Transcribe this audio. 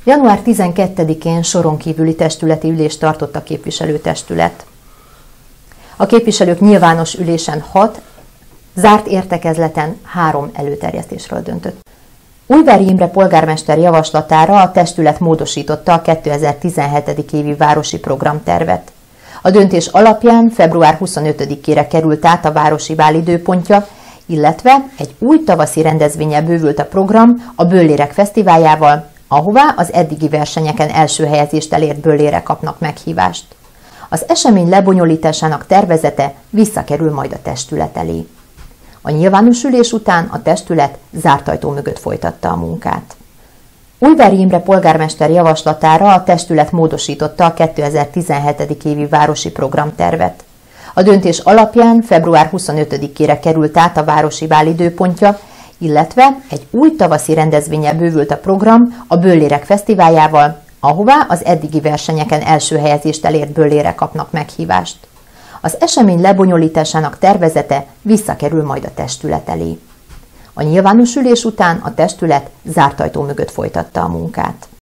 Január 12-én soron kívüli testületi ülést tartott a képviselőtestület. A képviselők nyilvános ülésen 6, zárt értekezleten 3 előterjesztésről döntött. Újvári Imre polgármester javaslatára a testület módosította a 2017. évi városi programtervet. A döntés alapján február 25-ére került át a városi bál időpontja, illetve egy új tavaszi rendezvénnyel bővült a program a Böllérek Fesztiváljával, ahová az eddigi versenyeken első helyezést elért böllérek kapnak meghívást. Az esemény lebonyolításának tervezete visszakerül majd a testület elé. A nyilvános ülés után a testület zárt ajtó mögött folytatta a munkát. Újvári Imre polgármester javaslatára a testület módosította a 2017. évi városi programtervet. A döntés alapján február 25-ére került át a városi bál időpontja, illetve egy új tavaszi rendezvénnyel bővült a program a Böllérek Fesztiváljával, ahová az eddigi versenyeken első helyezést elért böllérek kapnak meghívást. Az esemény lebonyolításának tervezete visszakerül majd a testület elé. A nyilvános ülés után a testület zárt ajtó mögött folytatta a munkát.